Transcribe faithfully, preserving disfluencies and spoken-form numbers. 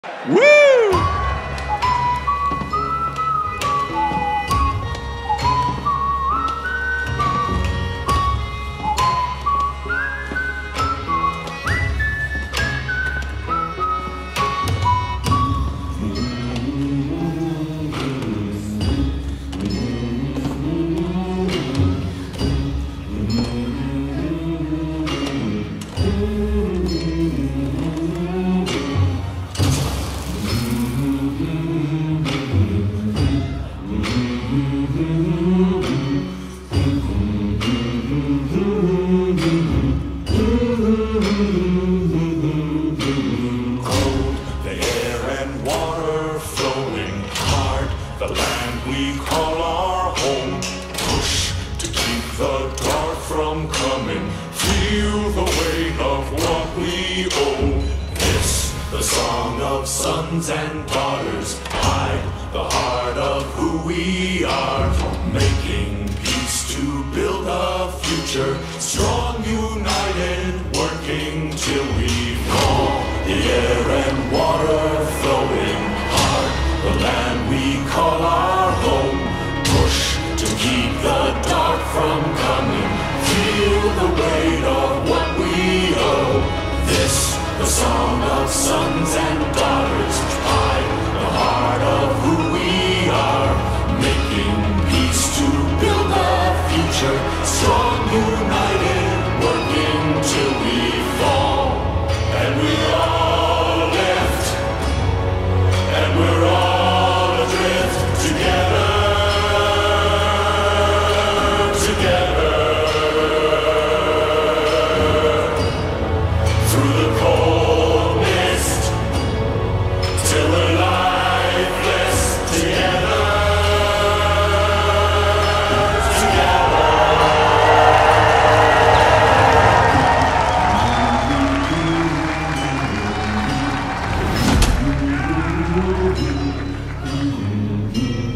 Woo! The land we call our home. Push to keep the dark from coming. Feel the weight of what we owe. This, the song of sons and daughters. Hide the heart of who we are. Making peace to build a future. Strong, united, working till we fall. The air and water flowing hard. The land we call our home. Push to keep the dark from coming. Feel the weight of what we owe. This, the song of sons and daughters. Hide the heart of who we are. Making peace to build a future. Strong, united, working till we fall. And we all lift. And we're all together, together, through the cold mist, till we're lifeless, together, together.